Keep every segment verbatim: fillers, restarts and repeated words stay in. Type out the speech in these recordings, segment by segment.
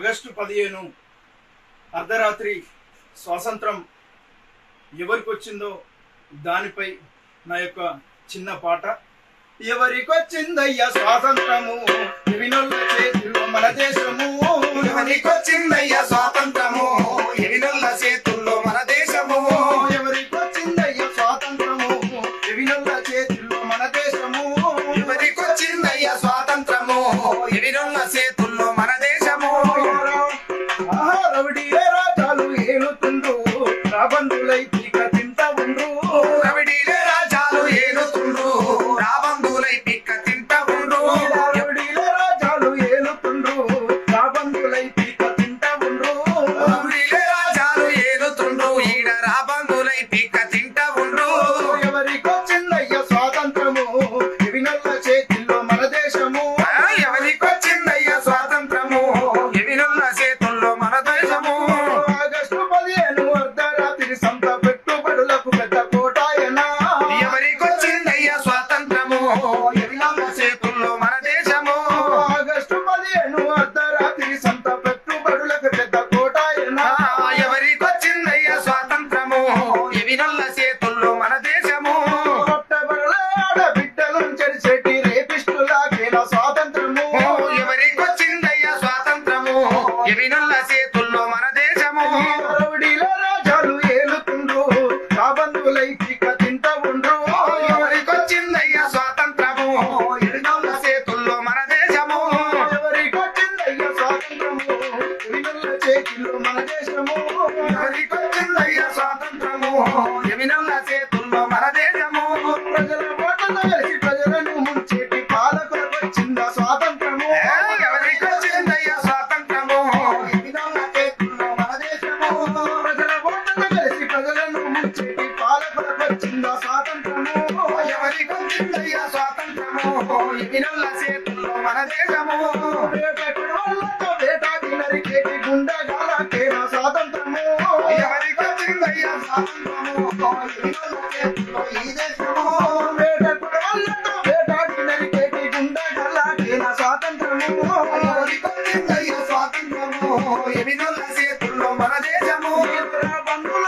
August పదిహేను అర్ధరాత్రి స్వాతంత్రం ఎవరికి వచ్చిందో దానిపై నా యొక్క చిన్న పాట. ఎవరికొచ్చిందయ్యా స్వాతంత్రము, ఎవినొల్ల చేతుల్లో మన దేశము. ఎవరికొచ్చిందయ్యా స్వాతంత్రము, ఎవినొల్ల చేతుల్లో మన దేశము. ఎవరికొచ్చిందయ్యా స్వాతంత్రము, ఎవినొల్ల చేతుల్లో మన దేశము. ఎవరికొచ్చిందయ్యా స్వాతంత్రము, ఎవినొల్ల చేతుల్లో మన దేశము. రవిడిలే రాజాలు ఏలుతుండ్రు, రాబందులై పీక తింటా ఉండ్రు. రవిడిలే రాజాలు ఏలుతుండ్రు, రాబందులై పీక తింటా ఉండ్రు. రవిడిలే రాజాలు ఏలుతుండ్రు, రాబందులై పీక తింటా ఉండ్రు. రవిడిలే రాజాలు ఏలుతుండ్రు, ఈడ రాబందులై పీక తింటా ఉండ్రు. ఎవరికొచ్చిందయ్యా స్వాతంత్రము, ఎవినొల్ల చేతుల్లో మన దేశము. ఎవరికొచ్చిందయ్యా స్వాతంత్రము, ఎవినొల్ల చేతుల్లో మన దేశము. ఆగస్టు పదిహేను అర్ధరాత్రి సంత పెట్టుబడులకు పెద్ద కోటాయనా. ఎవరికొచ్చిందయ్యా స్వాతంత్రము, ఎవినొల్ల చేతుల్లో మన దేశము. ఆగస్టు పదిహేను అర్ధరాత్రి సంత పెట్టుబడులకు పెద్ద కోటాయనా. ఎవరికొచ్చిందయ్యా స్వాతంత్రము, ఎవినొల్ల చేతుల్లో మన దేశము. కొట్టబడలే ఆడబిడ్డలను చెరిచెట్టి రేపిస్టులాగేనా స్వాతంత్రము. ఎవరికొచ్చిందయ్యా స్వాతంత్రము, ఎవినొల్ల చేతుల్లో మన దేశము. రౌడీల రాజాలు ఏలుతుండ్రు, రాబందులై పీక తింటా ఉండ్రు. ఎవరికొచ్చిందయ్యా స్వాతంత్రము, ఎవినొల్ల చేతుల్లో మన దేశము. ఎవరికొచ్చిందయ్యా స్వాతంత్రము, ఎవినొల్ల చేతుల్లో మన దేశము. ఎవరికొచ్చిందయ్యా స్వాతంత్రము, ఎవినొల్ల చేతుల్లో మన దేశము. ప్రజల ఓట్లతో కలిసి ప్రజలను ముంచేటి పాలకులకు వచ్చిందా స్వాతంత్రము. ఎవరికొచ్చిందయ్యా స్వాతంత్రము, ఎవినొల్ల చేతుల్లో మన దేశము. ప్రజల ఓట్లతో కలిసి ప్రజలను ముంచేటి పాలకులకు వచ్చిందా స్వాతంత్రము. ఎవరికొచ్చిందయ్యా స్వాతంత్రము, ఎవినొల్ల చేతుల్లో మన దేశము. వేటకుడువల్లతో వేటాడి నరికేటి గుండగాలకేనా స్వాతంత్రము. ఎవరికొచ్చిందయ్యా స్వాతంత్రము, ఎవినొల్ల చేతుల్లో ఈ దేశము. వేటకుడువల్లతో వేటాడి నరికేటి గుండగాలకేనా స్వాతంత్రము. ఎవరికొచ్చిందయ్యా స్వాతంత్రము, ఎవినొల్ల చేతుల్లో మన దేశము. బంధులో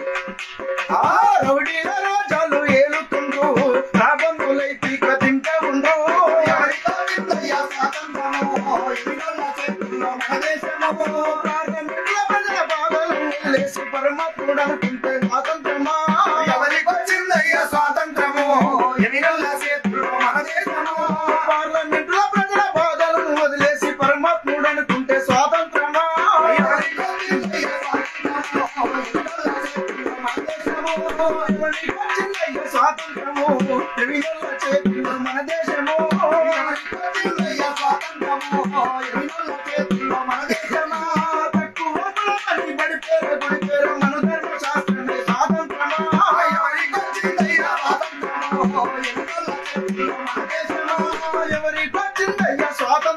ఆ రౌడీల రాజాలు ఏలుతుండ్రు, రాబందులై పీక తింటా ఉండ్రు. ఎవరికొచ్చిందయ్యా స్వాతంత్రము, ఎవినొల్ల చేతుల్లో మన దేశము. పార్లమెంట్లో ప్రజల బాధలు వదిలేసి పరమాత్ముడు అనుకుంటే స్వాతంత్రమా. ఎవరికొచ్చిందయ్యా స్వాతంత్రము, ఎవినొల్ల చేతుల్లో మన దేశము. పార్లమెంట్లో ప్రజల బాధలను వదిలేసి పరమాత్ముడు అనుకుంటే స్వాతంత్రమా. ఎవరికొచ్చిందయ్యా స్వాతంత్రము, ఎవినొల్ల చేతుల్లో మన దేశము. ఎవరికొచ్చిందయ్యా స్వాతంత్రము, ఎవినొల్ల చేతుల్లో మన దేశము. ఎవరికొచ్చిందయ్యా స్వాతంత్రము, ఎవినొల్ల చేతుల్లో మన దేశము. తక్కువ కులాన్ని బడిపేర గుడిపేర మన ధర్మశాస్త్రమే స్వాతంత్రమా. ఎవరికొచ్చిందయ్యా స్వాతంత్రము, ఎవినొల్ల చేతుల్లో మన దేశము. ఎవరికొచ్చిందయ్యా స్వాతంత్రము,